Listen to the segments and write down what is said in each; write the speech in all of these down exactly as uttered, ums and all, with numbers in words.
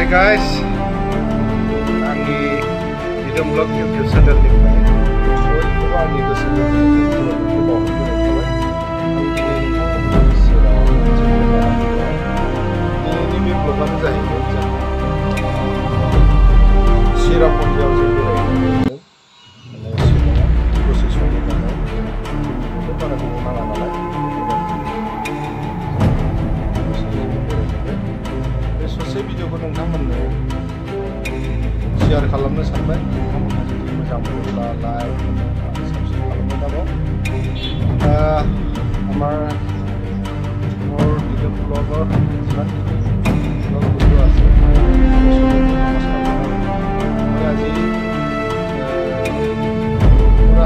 guys, Angi video blog YouTube channel ni kai. So itu Angi ke sini untuk untuk bawa kita kai. Angi sila ini ini blog mana sih? Cherrapunji jauh sini lagi. Ini sila proses ini kan. Itu para pengguna lama lagi. ससे भिडियोखौ नोंथांमोननो share खालामनो सानबाय नोंथांमोनहा जुदि मोजां मोनोब्ला like आरो subscribe खालामनो दाबाव আমাৰ মোৰ ভিডিঅ' ব্লগৰ যিমানখিনি ব্লগ ভিডিঅ' আছে মই আজি পুৰা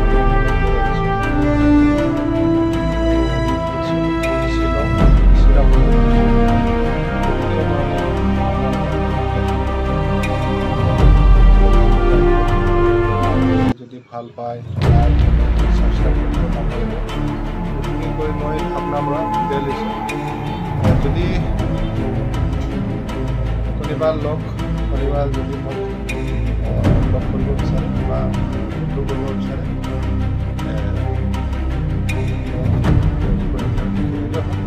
ভাল পায় লাইক সাবস্ক্রাইব কৰিব নাপাৰিব গতিকে কৈ মই আপোনাৰ পৰা বিদায় লৈছোঁ যদি কোনোবা লগ কোনোবা যদি মোক লগ কৰিব বিচাৰে বা ফটো কৰিব বিচাৰে